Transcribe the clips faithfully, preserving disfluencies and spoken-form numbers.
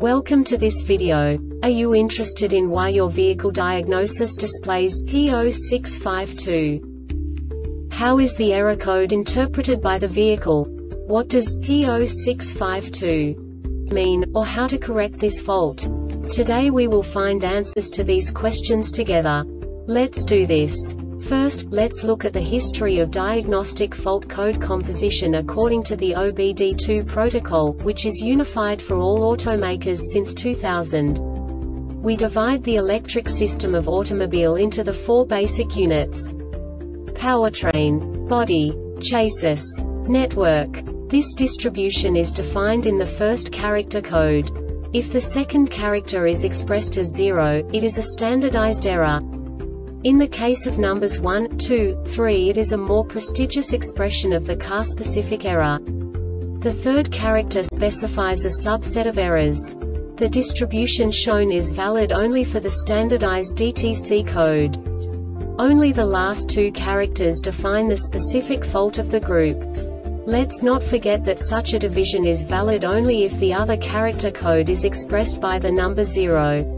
Welcome to this video. Are you interested in why your vehicle diagnosis displays P zero six five two? How is the error code interpreted by the vehicle? What does P zero six five two mean, or how to correct this fault? Today we will find answers to these questions together. Let's do this. First, let's look at the history of diagnostic fault code composition according to the O B D two protocol, which is unified for all automakers since two thousand. We divide the electric system of automobile into the four basic units: powertrain, body, chassis, network. This distribution is defined in the first character code. If the second character is expressed as zero, it is a standardized error. In the case of numbers one, two, three, it is a more prestigious expression of the car-specific error. The third character specifies a subset of errors. The distribution shown is valid only for the standardized D T C code. Only the last two characters define the specific fault of the group. Let's not forget that such a division is valid only if the other character code is expressed by the number zero.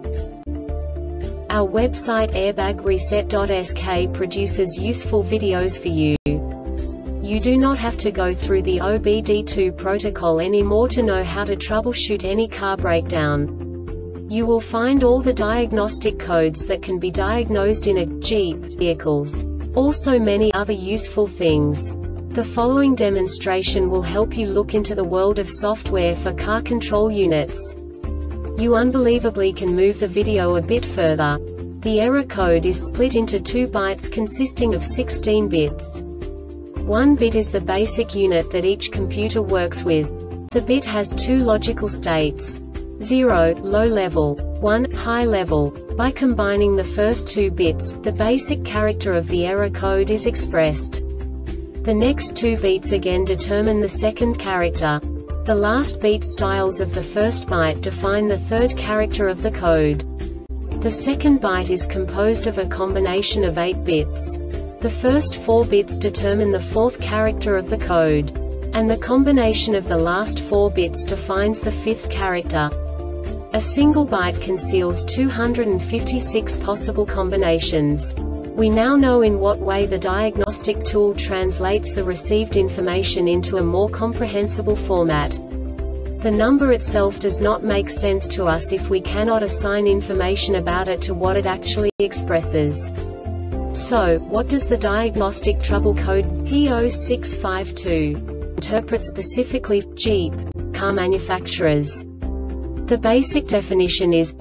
Our website airbag reset dot S K produces useful videos for you. You do not have to go through the O B D two protocol anymore to know how to troubleshoot any car breakdown. You will find all the diagnostic codes that can be diagnosed in a Jeep vehicles. Also many other useful things. The following demonstration will help you look into the world of software for car control units. You unbelievably can move the video a bit further. The error code is split into two bytes consisting of sixteen bits. One bit is the basic unit that each computer works with. The bit has two logical states: zero, low level, one, high level. By combining the first two bits, the basic character of the error code is expressed. The next two bits again determine the second character. The last beat styles of the first byte define the third character of the code. The second byte is composed of a combination of eight bits. The first four bits determine the fourth character of the code. And the combination of the last four bits defines the fifth character. A single byte conceals two hundred fifty-six possible combinations. We now know in what way the diagnostic tool translates the received information into a more comprehensible format. The number itself does not make sense to us if we cannot assign information about it to what it actually expresses. So, what does the diagnostic trouble code P zero six five two interpret specifically for Jeep car manufacturers? The basic definition is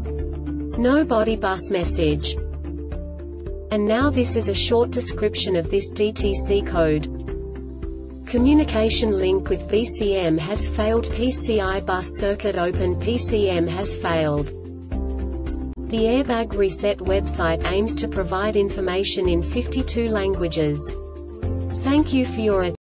no body bus message. And now this is a short description of this D T C code. Communication link with B C M has failed. P C I bus circuit open. P C M has failed. The Airbag Reset website aims to provide information in fifty-two languages. Thank you for your attention.